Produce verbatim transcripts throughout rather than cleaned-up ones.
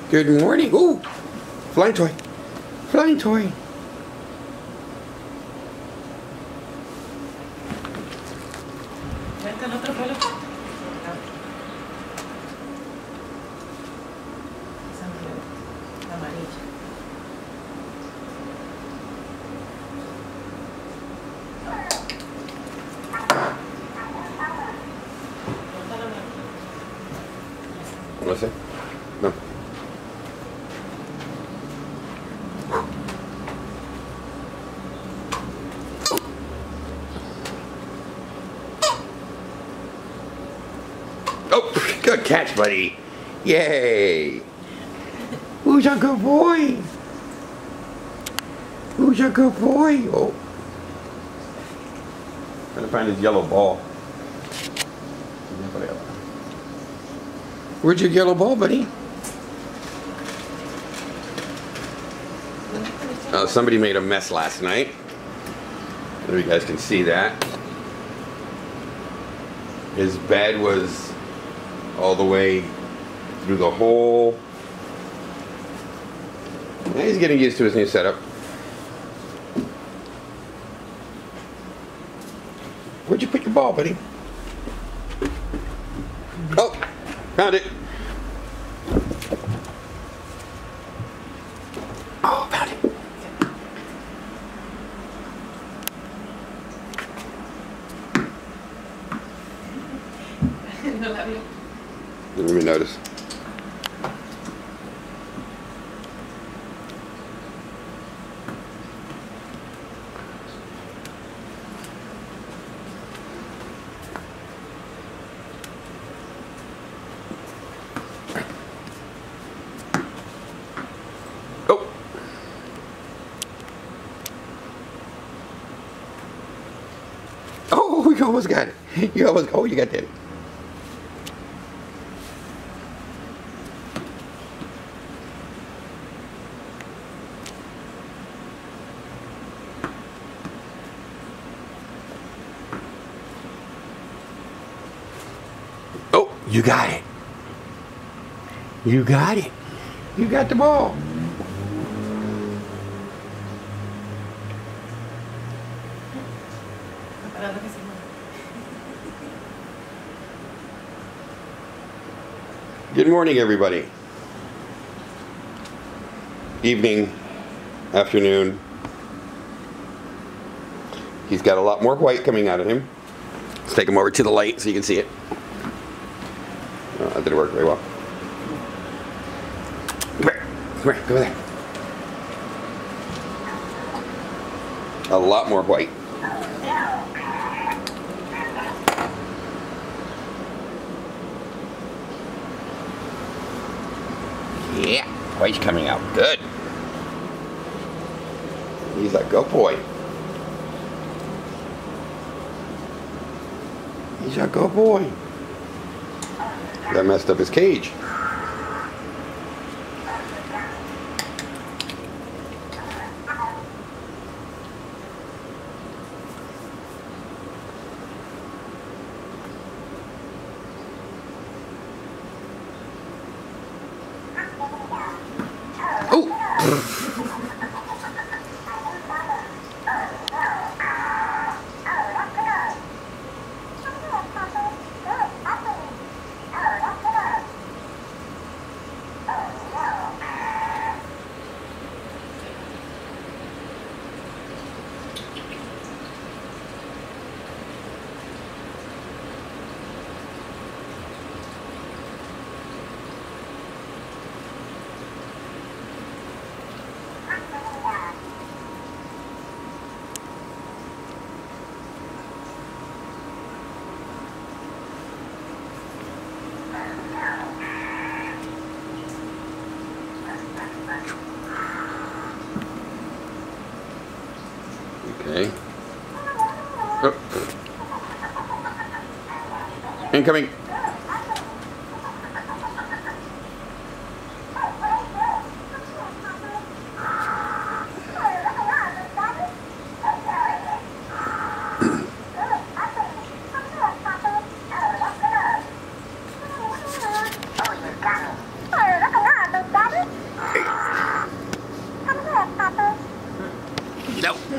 Good morning. Ooh, flying toy. Flying toy. Vente al otro pelo. Esa no es la amarilla. No sé. No. Oh, good catch, buddy. Yay. Who's a good boy? Who's a good boy? Oh. Trying to find his yellow ball. Where's your yellow ball, buddy? Oh, somebody made a mess last night. There, you guys can see that. His bed was all the way through the hole. Now he's getting used to his new setup. Where'd you put your ball, buddy? Oh, found it. Oh, found it. No la vi. Didn't even notice. Oh. Oh, you almost got it. You almost, oh, you got that. Oh, you got it. You got it. You got the ball. Parado que se mueve. Good morning, everybody. Evening, afternoon. He's got a lot more white coming out of him. Let's take him over to the light so you can see it. Oh, that didn't work very well. Come here, come here, go there. A lot more white. Yeah, white's coming out good. He's a good boy. He's a good boy. That messed up his cage. Oh! Okay. Oh. Incoming.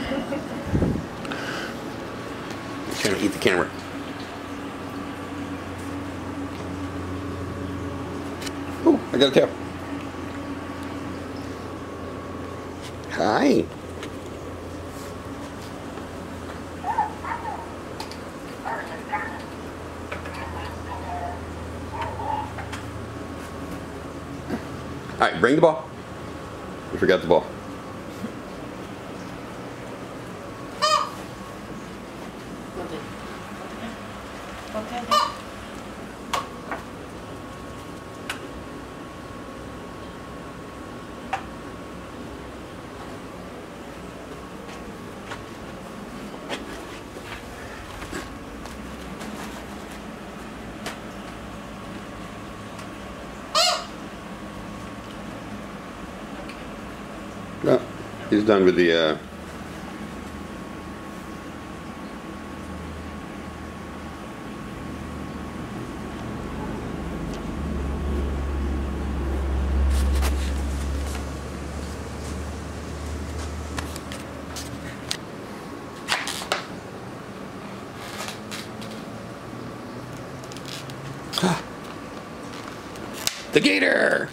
He's trying to eat the camera. Oh, I got a tail. Hi. All right, bring the ball. You forgot the ball. No, he's done with the uh the gator.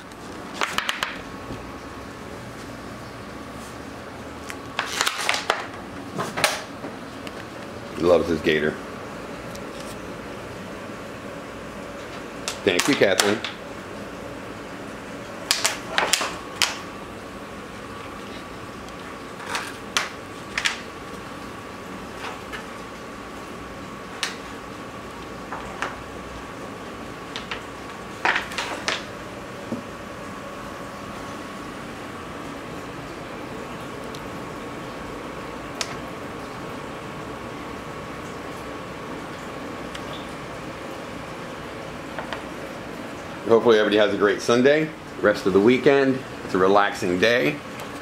He loves his gator. Thank you, Catherine. Hopefully everybody has a great Sunday, rest of the weekend. It's a relaxing day.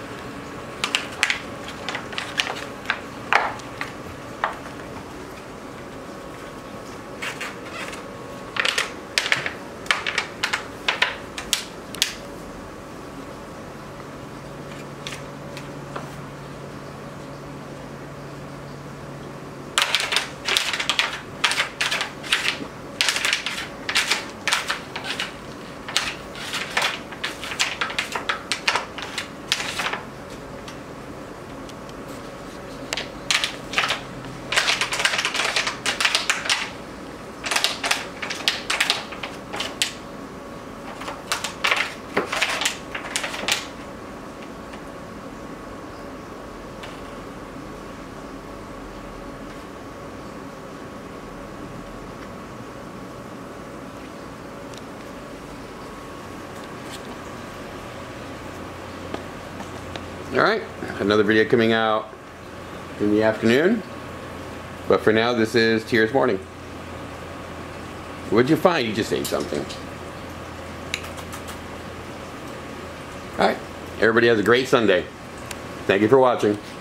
Alright, another video coming out in the afternoon. But for now, this is T Y R's morning. What'd you find? You just ate something. Alright, everybody has a great Sunday. Thank you for watching.